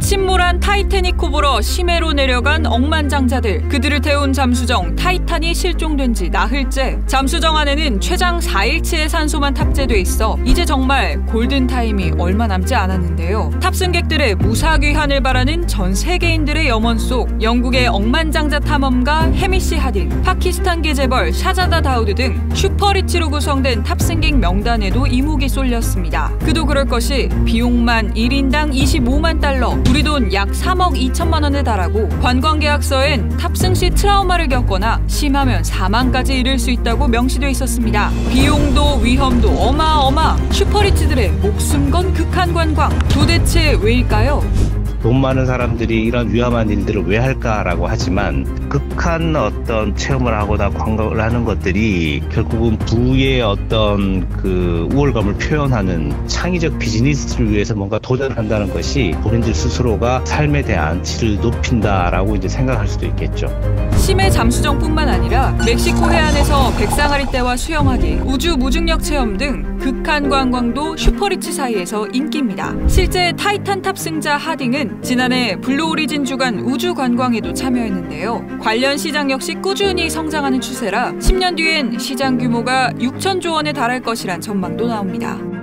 침몰한 타이타닉호 보러 심해로 내려간 억만장자들. 그들을 태운 잠수정 타이탄이 실종된 지 나흘째. 잠수정 안에는 최장 4일치의 산소만 탑재돼 있어 이제 정말 골든타임이 얼마 남지 않았는데요. 탑승객들의 무사귀환을 바라는 전 세계인들의 염원 속 영국의 억만장자 탐험가 해미시 하딘, 파키스탄계 재벌 샤자다 다우드 등 슈퍼리치로 구성된 탑승객 명단에도 이목이 쏠렸습니다. 그도 그럴 것이 비용만 1인당 25만 달러, 우리 돈 약 3억 2천만 원에 달하고 관광계약서엔 탑승 시 트라우마를 겪거나 심하면 사망까지 이를 수 있다고 명시돼 있었습니다. 비용도 위험도 어마어마, 슈퍼리치들의 목숨 건 극한 관광. 도대체 왜일까요? 돈 많은 사람들이 이런 위험한 일들을 왜 할까라고 하지만 극한 어떤 체험을 하거나 관광을 하는 것들이 결국은 부의 어떤 그 우월감을 표현하는 창의적 비즈니스를 위해서 뭔가 도전한다는 것이 본인들 스스로가 삶에 대한 질을 높인다라고 이제 생각할 수도 있겠죠. 심해 잠수정뿐만 아니라 멕시코 해안에서 백상아리 떼와 수영하기, 우주 무중력 체험 등 극한 관광도 슈퍼리치 사이에서 인기입니다. 실제 타이탄 탑승자 하딩은 지난해 블루오리진 주간 우주 관광에도 참여했는데요. 관련 시장 역시 꾸준히 성장하는 추세라 10년 뒤엔 시장 규모가 6천조 원에 달할 것이란 전망도 나옵니다.